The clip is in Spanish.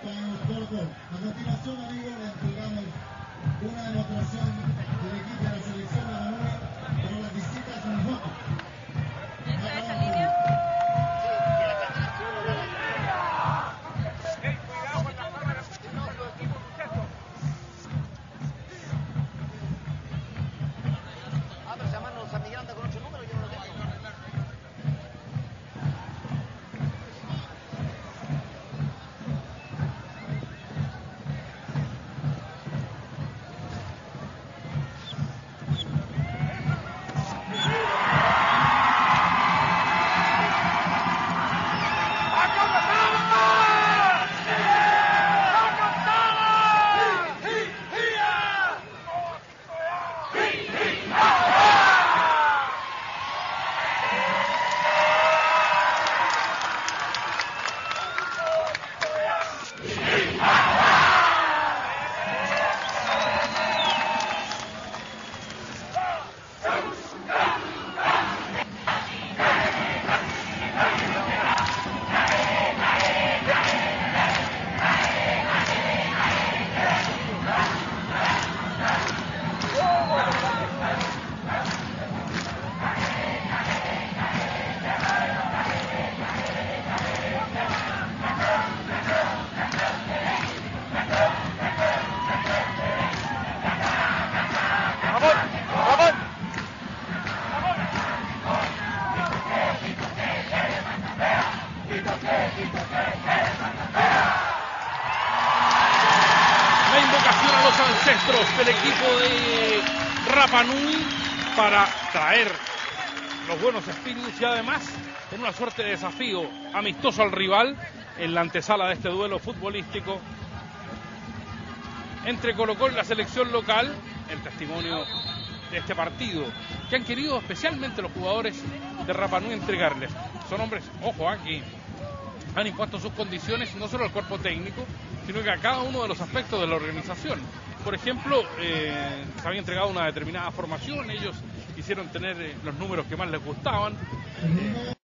estamos cortos. A continuación, amigos, les entregamos una demostración del equipo de la selección de la nube, pero las visitas son fotos. ¿Dentro de esa línea? La invocación a los ancestros del equipo de Rapa Nui para traer los buenos espíritus y además en una suerte de desafío amistoso al rival en la antesala de este duelo futbolístico entre Colo-Colo y la selección local. El testimonio de este partido que han querido especialmente los jugadores de Rapa Nui entregarles. Son hombres, ojo, aquí han impuesto sus condiciones no solo al cuerpo técnico, sino que a cada uno de los aspectos de la organización. Por ejemplo, se había entregado una determinada formación, ellos quisieron tener los números que más les gustaban.